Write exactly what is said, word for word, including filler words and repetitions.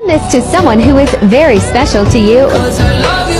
this to someone who is very special to you.